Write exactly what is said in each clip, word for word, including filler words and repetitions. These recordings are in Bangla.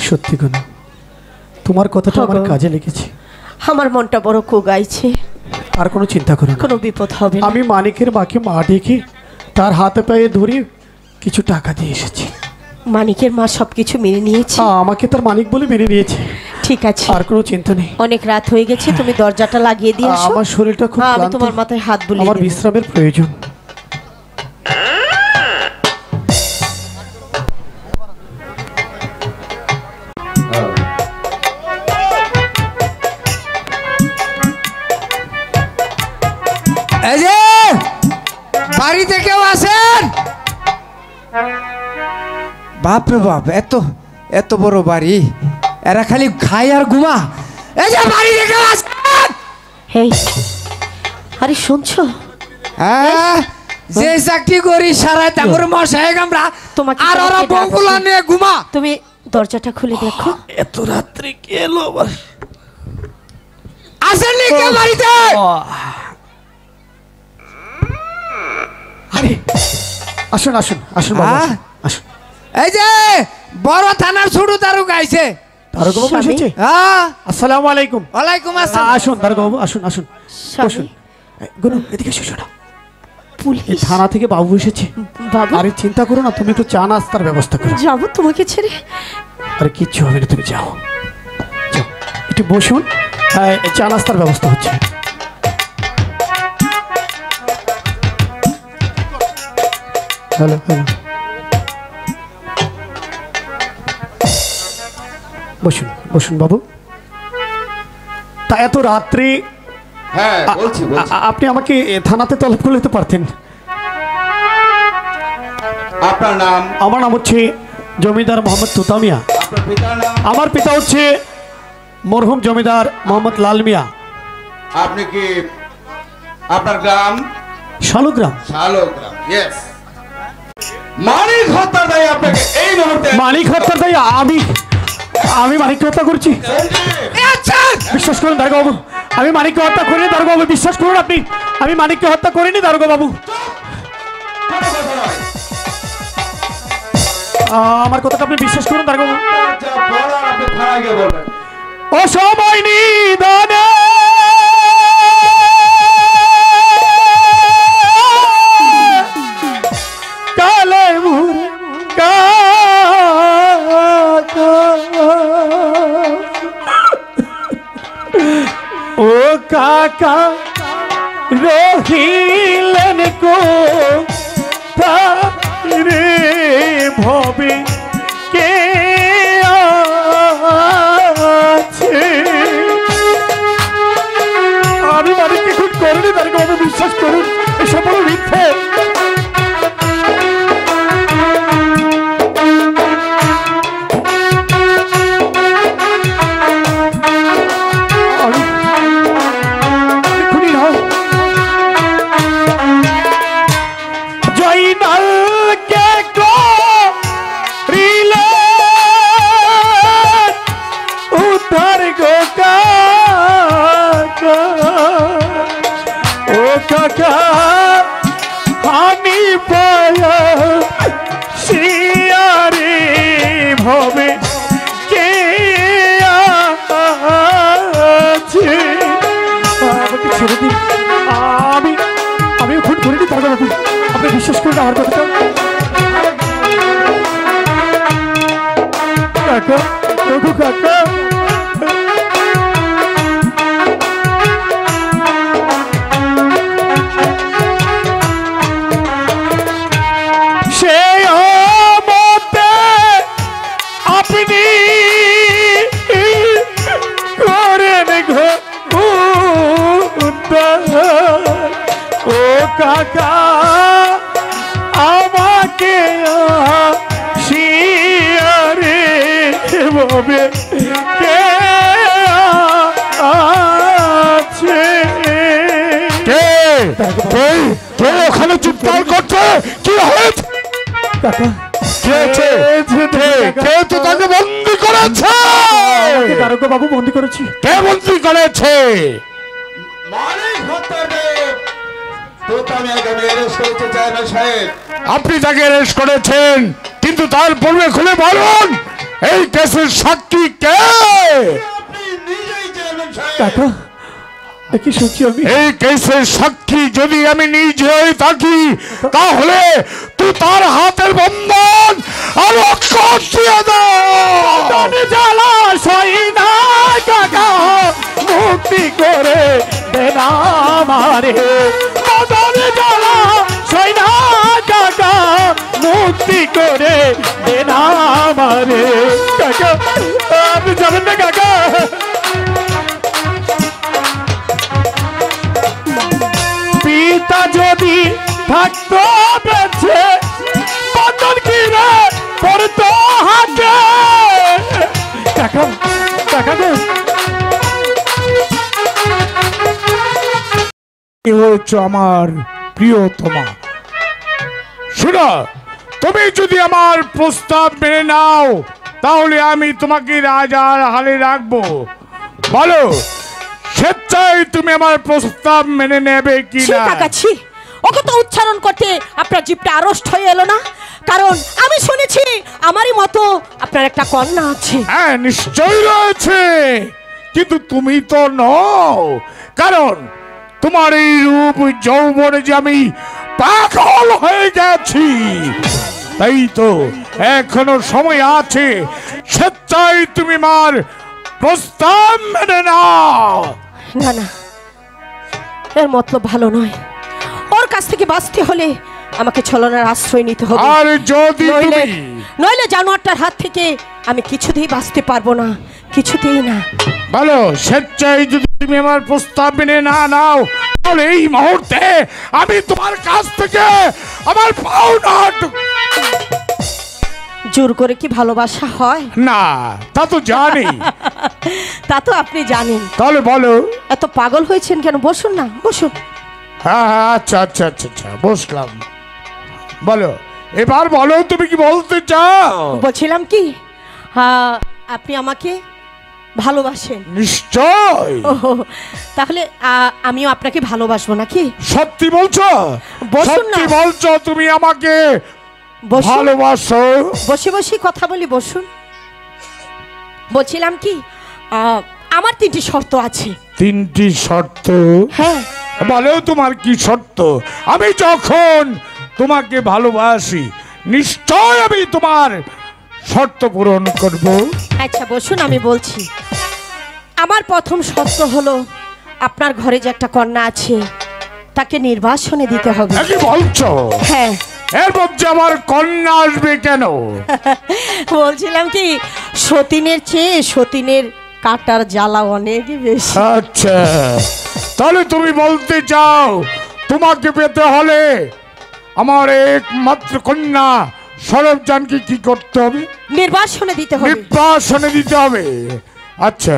সত্যি গো না, তোমার কথাটা আমার কাজে লেগেছে। আমার মনটা বড় কোগাইছে। আর কোনো চিন্তা করো না, কোনো বিপদ হবে না। আমি মানিকের মাকে মা ডেকে তার হাতে পায়ে ধরে কিছু টাকা দিয়ে এসেছি। মানিকের মা সবকিছু মেনে নিয়েছে? আমাকে তার মানিক বলে মেনে নিয়েছে। ঠিক আছে, আর কোনো চিন্তা নেই। অনেক রাত হয়ে গেছে, তুমি দরজাটা লাগিয়ে দিয়ে আসো। আমার শরীরটা খুব ক্লান্ত, আমি তোমার মাথায় হাত বুলিয়ে দেব। আমার বিশ্রামের প্রয়োজন। এই যে বাড়িতে কেউ আছেন? বাপরে বাপ, এত এত বড় বাড়ি, এরা খালি খায় আর ঘুমা। এই যে বাড়িতে কেউ আছেন? হেই, আরে শুনছো? হ্যাঁ, যে চাকরি করি সারাই তারপরে মশাই আমরা তোমাকে আর ওরা বগুলা নিয়ে ঘুমা। তুমি দরজাটা খুলে দেখো। এত রাত্রে কে এলো আবার? আসেন নি কেউ বাড়িতে? আরে আসুন আসুন আসুন বাবা, আসুন। এই যে বড় থানার ছোট দারোগা আইছে। দারোগা বাবু এসেছে? হ্যাঁ, আসসালামু আলাইকুম। ওয়ালাইকুম আসসালাম। আসুন দারোগা বাবু, আসুন আসুন বসুন। গুনু এদিকে এসো না। পুলিশ থানা থেকে বাবু এসেছে। বাবু, আরে চিন্তা করো না, তুমি একটু চা নাস্তার ব্যবস্থা করো। যাবো তোমাকে ছেড়ে? আরে কিচ্ছু হবে না, তুমি যাও যাও, একটু বসুন। হ্যাঁ, চা নাস্তার ব্যবস্থা হচ্ছে। হ্যালো হ্যালো, বসুন বসুন বাবু। তা এত রাত্রে হ্যাঁ বলছি বলছি আপনি আমাকে থানাতে তলব করে নিতে পারতেন। আপনার নাম? আমার নাম হচ্ছে জমিদার মোহাম্মদ তুতামিয়া। আপনার পিতার নাম? আমার পিতা হচ্ছে মরহুম জমিদার মোহাম্মদ লাল মিয়া। আপনি কি, আপনার গ্রাম? শালুগ্রাম। শালগ্রাম, ইয়েস। মানিক হত্যার দায়ে আপনাকে এই মুহূর্তে মানিক হত্যার দায়ে আমি আমি মানিককে হত্যা করছি? বিশ্বাস করুন দারোগা বাবু, আমি মানিককে হত্যা করিনি। দারোগা বাবু বিশ্বাস করুন, আপনি আমি মানিককে হত্যা করিনি দারোগা বাবু। আমার কথাটা আপনি বিশ্বাস করুন দারোগা বাবু। যা বলার আপনি থানায় গিয়ে বলবেন। অসময় নিদানে কালে মুরে ও কাকা রহিলেন কো রে ভবে কে আছে? আমি মানিককে খুন করিনি দারোগা বাবু, বিশ্বাস করুন, এসব বড় মিথ্যে। আমি পায়া শিয়ারে ভবে কে আছে? আমাকে ছেড়ে দিন, আমি আমি খুন করিনি দারোগা বাবু, আপনি বিশ্বাস করুন আমার কথাটা। কাকা রঘু কাকা, কাকা আমাকে শিয়ারে ভবে কে আছে? কে কে ওখানে চিৎকার করছে? কি হয়েছে কাকা? কেউ তো তাকে বন্দি করেছে। দারোগা বাবু বন্দি করেছি। কে বন্দি করেছে? মানিক হত্যার দায়ে তুতামিয়াকে আমি অ্যারেস্ট করেছি চেয়ারম্যান সাহেব। আপনি তাকে অ্যারেস্ট করেছেন? কিন্তু তার পূর্বে খুলে বলুন এই কেসের সাক্ষী কে? আপনি নিজেই চেয়ারম্যান সাহেব। কাকা কি শুনছি আমি? এই কেসের সাক্ষী যদি আমি নিজে হয়ে থাকি তাহলে তুই তার হাতের বন্ধন আরো কষিয়ে দাও। জ্বালা সই না কাকা, মুক্তি করে দেনা আমারে। মদন জ্বালা সই না কাকা, মুক্তি করে দেনা আমারে। কাকা আপনি যাবেন না কাকা? পিতা যদি থাকতো বেঁচে বন্ধন কিনে পড়তো হাতে। কাকা কাকা গো, কি হচ্ছে আমার প্রিয়তমা? শোনো, তুমি যদি আমার প্রস্তাব মেনে নাও তাহলে আমি তোমাকে রাজার হালে রাখবো। বলো স্বেচ্ছায় তুমি আমার প্রস্তাব মেনে নেবে কি ছি না? কাকা ছি, ওকে তো উচ্চারণ করতে আপনার জিভটা আড়ষ্ট হয়ে এলো না? কারণ আমি শুনেছি আমারই মতো আপনার একটা কন্যা আছে। হ্যাঁ নিশ্চয়ই রয়েছে, কিন্তু তুমি তো নও। কারণ তোমার এই রূপ যৌবনে যে আমি পাগল হয়ে গেছি। তাই তো এখনো সময় আছে, স্বেচ্ছায় তুমি আমার প্রস্তাব মেনে নাও। না না, এর মতলব ভালো নয়। ওর কাছ থেকে বাঁচতে হলে আমাকে ছলনার আশ্রয় নিতে হবে। আর যদি নইলে তুমি নইলে জানোয়ারটার হাত থেকে আমি কিছুতেই বাঁচতে পারবো না, কিছুতেই না। বলো স্বেচ্ছায় যদি তুমি আমার প্রস্তাব মেনে না নাও তাহলে এই মুহূর্তে আমি তোমার কাছ থেকে আমার পাওনা জোর করে কি ভালোবাসা হয়? না, তা তো জানি। তা তো আপনি জানেন। তাহলে বলো। এত পাগল হয়েছেন কেন? বসুন না, বসুন। হ্যাঁ হ্যাঁ আচ্ছা আচ্ছা আচ্ছা আচ্ছা বসলাম। বলো এবার বলো তুমি কি বলতে চাও? বলছিলাম কি, হ্যাঁ, আপনি আমাকে ভালোবাসেন। নিশ্চয়। ও, তাহলে আ, আমিও আপনাকে ভালোবাসবো নাকি? সত্যি বলছো? বসুন না। সত্যি বলছো তুমি আমাকে বসুন। ভালোবাসো? বসে বসে কথা বলি, বসুন। বলছিলাম কি, আ, আমার তিনটি শর্ত আছে। তিনটি শর্ত? হ্যাঁ। বলো তোমার কি শর্ত? আমি যখন তোমাকে ভালোবাসি নিশ্চয় আমি তোমার শর্ত পূরণ করব। আচ্ছা বসুন, আমি বলছি। আমার প্রথম শর্ত হলো আপনার ঘরে যে একটা কন্যা আছে তাকে নির্বাসনে দিতে হবে। কি বলছো? হ্যাঁ। এর মধ্যে আমার কন্যা আসবে কেন? বলছিলাম কি, সতীনের চেয়ে সতীনের কাটার জ্বালা অনেক বেশি। আচ্ছা, তাহলে তুমি বলতে চাও তোমাকে পেতে হলে আমার একমাত্র কন্যা সরবজানকে কি করতে হবে? নির্বাসনে দিতে হবে। নির্বাসনে দিতে হবে। আচ্ছা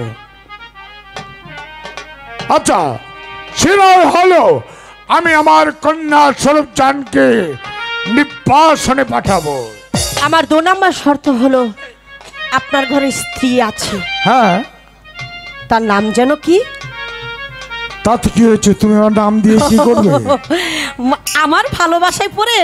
আচ্ছা সেটা হলো আমি আমার কন্যা সরবজানকে নির্বাসনে পাঠাবো। আমার দু নম্বর শর্ত হলো আপনার ঘরে স্ত্রী আছে। হ্যাঁ। তার নাম যেন কি? তাতে কি হয়েছে? তুমি আমার নাম দিয়ে কি করবে? আমার ভালোবাসায় পড়ে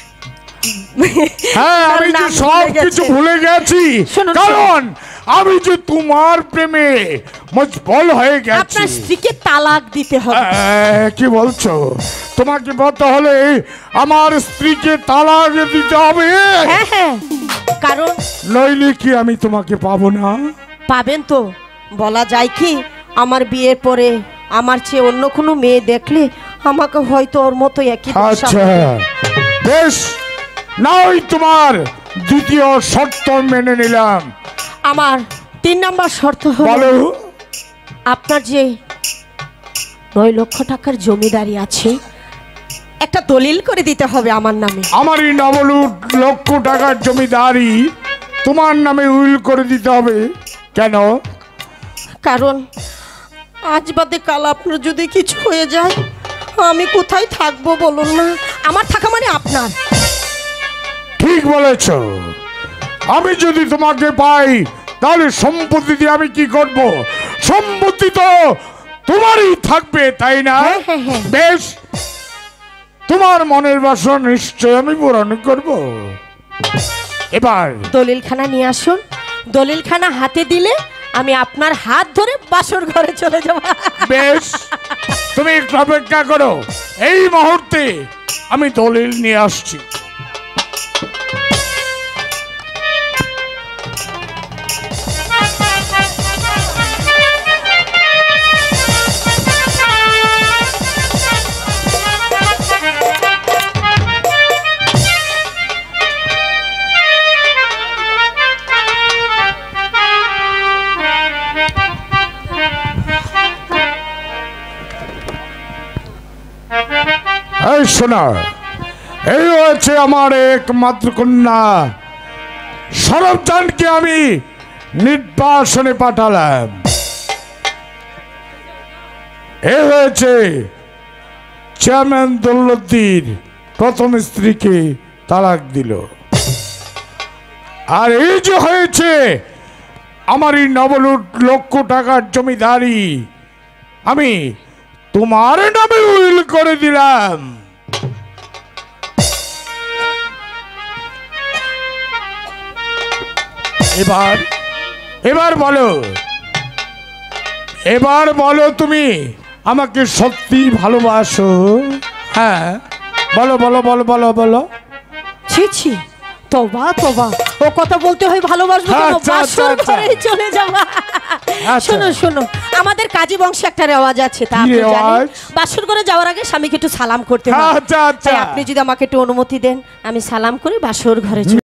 হ্যাঁ আমি যে সব কিছু ভুলে গেছি, কারণ আমি যে তোমার প্রেমে মজবুল হয়ে গেছি। আপনার স্ত্রীকে তালাক দিতে হবে। কি বলছো? তোমাকে বলতে হলে আমার স্ত্রীকে তালাক দিতে হবে? হ্যাঁ হ্যাঁ, কারণ নইলে কি আমি তোমাকে পাবো না? পাবেন তো। বলা যায় কি, আমার বিয়ের পরে আমার চেয়ে অন্য কোনো মেয়ে দেখলে আমাকে হয়তো ওর মতো একই দশা আচ্ছা হবে। বেশ, নাই তোমার দ্বিতীয় শর্ত মেনে নিলাম। আমার তিন নম্বর শর্ত হলো আপনার যে নয় লক্ষ টাকার জমিদারি আছে একটা দলিল করে দিতে হবে আমার নামে। আমার এই নবলুট লক্ষ টাকার জমিদারি তোমার নামে উইল করে দিতে হবে কেন? কারণ আজ বাদে কাল আপনার যদি কিছু হয়ে যায় আমি কোথায় থাকবো বলুন না? আমার থাকা মানে আপনার। ঠিক বলেছ। আমি যদি তোমাকে পাই তাহলে সম্পত্তি দিয়ে আমি কি করব? সম্পত্তি তো তোমারই থাকবে, তাই না? হ্যাঁ, হ্যাঁ, হ্যাঁ। বেশ, তোমার মনের বাসনা নিশ্চয় আমি পূরণ করব। এবার দলিলখানা নিয়ে আসুন। দলিলখানা হাতে দিলে আমি আপনার হাত ধরে বাসর ঘরে চলে যাব। বেশ, তুমি একটু অপেক্ষা করো, এই মুহূর্তে আমি দলিল নিয়ে আসছি। এই শোনা, এই হচ্ছে আমার একমাত্র কন্যা সরবজানকে আমি নির্বাসনে পাঠালাম। এ হয়েছে চেয়ারম্যান দৌলতদির প্রথম স্ত্রীকে তালাক দিল। আর এই যে হয়েছে আমার এই নবলুট লক্ষ টাকার জমিদারি আমি তোমার নামে উইল করে দিলাম। এবার এবার বলো এবার বলো তুমি আমাকে সত্যি ভালোবাসো? হ্যাঁ, বলো বলো বলো বলো বলো। ছি ছি, তোবা তোবা, ও কথা বলতে হয় ভালোবাসবো কেন? আচ্ছা, আচ্ছা, বাসর আচ্ছা। ঘরে চলে যাবা। আচ্ছা। শোনো শোনো, আমাদের কাজী বংশে একটা রেওয়াজ আছে, তা কি আপনি জানেন? রেওয়াজ? বাসর ঘরে যাওয়ার আগে স্বামীকে একটু সালাম করতে হয়। আচ্ছা, আচ্ছা। তাই আপনি যদি আমাকে একটু অনুমতি দেন, আমি সালাম করে বাসর ঘরে চলে